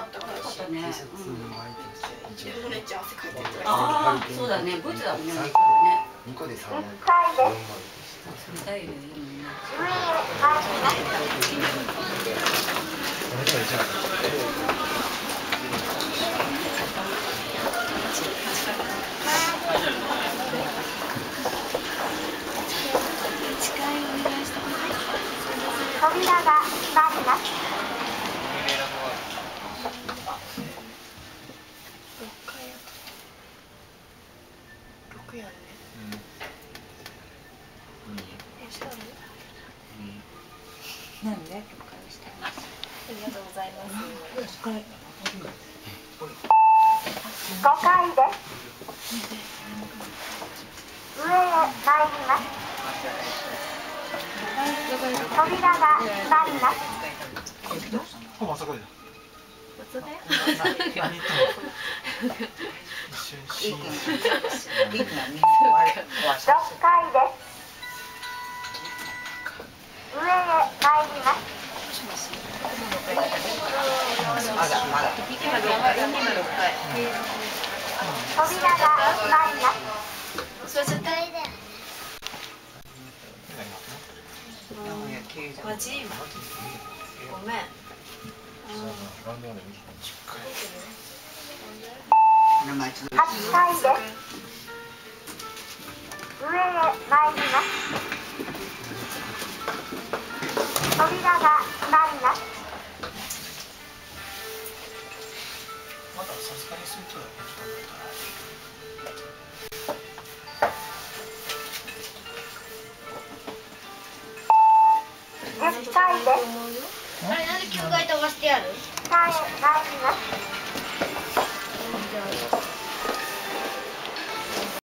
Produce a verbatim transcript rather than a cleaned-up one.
あったかいしね。でもめっちゃ汗かいてた。 ああ、そうだね。ブーツだもんね。 にこでさんまん。 スタイルいいもんね。 扉が閉まります。 六やね。 なんで？了解してます。 ありがとうございます。 ごかいです。上へ参ります。扉が閉まります。 あ、まさかや。 松田？ いい君。いい君はみんな壊しろっかいです。上へ参ります。 まだまだ。 今六回。今六回。 扉が閉まります。 それ絶対だよ。マジ？ごめん。 はちかいです。上へ参ります。扉が閉まります。 まださすがにするとだけ時間だったら。 じゅっかいです。 あれなんできゅうかい飛ばしてやる？ 下へ参ります。